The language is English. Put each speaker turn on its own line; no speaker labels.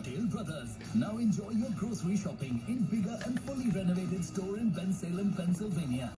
Patel Brothers. Now enjoy your grocery shopping in bigger and fully renovated store in Ben Salem, Pennsylvania.